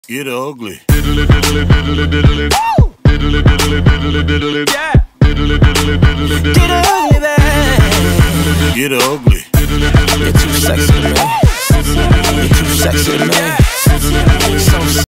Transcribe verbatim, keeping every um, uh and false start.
Get ugly. Diddly diddly diddly diddly. Diddly diddly diddly diddly. Yeah. Diddly diddly diddly diddly. Get ugly, babe. Get ugly. You're too sexy, man. You're too sexy, man. So